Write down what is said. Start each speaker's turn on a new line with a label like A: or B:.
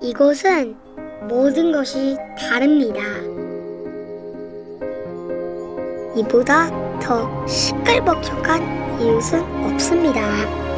A: 이곳은 모든 것이 다릅니다. 이보다 더 시끌벅적한 이웃은 없습니다.